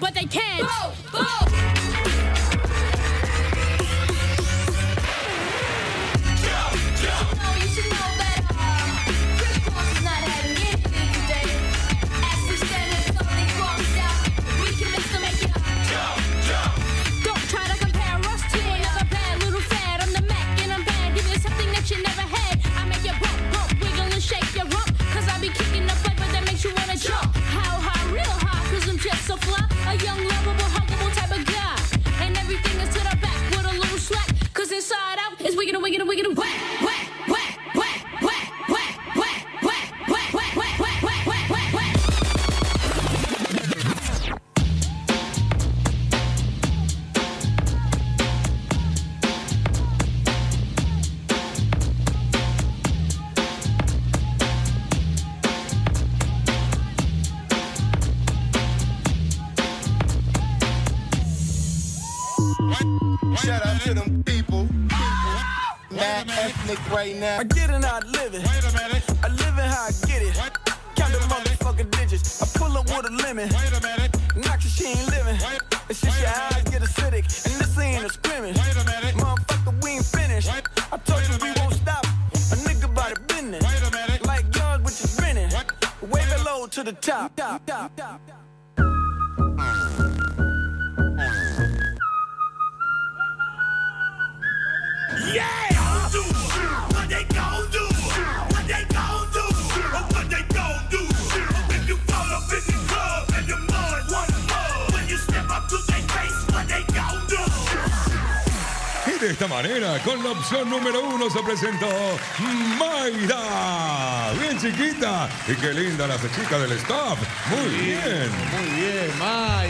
but they can't. Shout out to them people. Mad ethnic right now. I get it how I live it. Wait a minute. I live it how I get it. Count the motherfucking digits. I pull up with a limit. Wait a minute. Knock your she ain't living. It's just your eyes get acidic. And this ain't a scrimmage. Wait a minute. Motherfucker, we ain't finished. I told you we won't stop. A nigga about the business. Wait a minute. Like yours, which is grinning. Way below to the top. Yeah! What they gon' do? What they gon' do? What they gon' do? If you fall up in the club and the mud wanna mud, when you step up to their face, what they gon' do? Y de esta manera, con la opción número 1 se presentó Mayra. Bien chiquita. Y qué linda la chica del staff. Muy bien. Muy bien, Mayra.